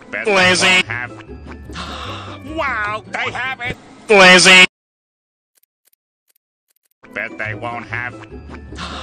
Bet Lazy. They won't have... Wow, they have it! Lazy. Bet they won't have...